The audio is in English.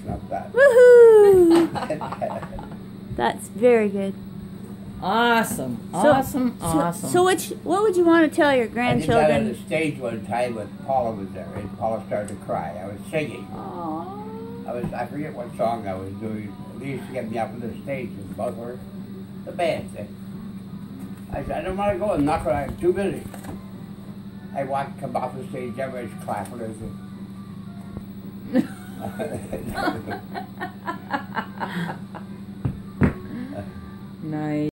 up that. Woohoo! That's very good. Awesome. So what would you want to tell your I did that grandchildren? on the stage one time when Paula was there, and Paula started to cry. I was singing. Aww. I forget what song I was doing. They used to get me up on the stage with both of her, the band thing. I said, I don't want to go. I'm not going. I'm too busy. I walked, come off the stage, everybody's clapping. Nice.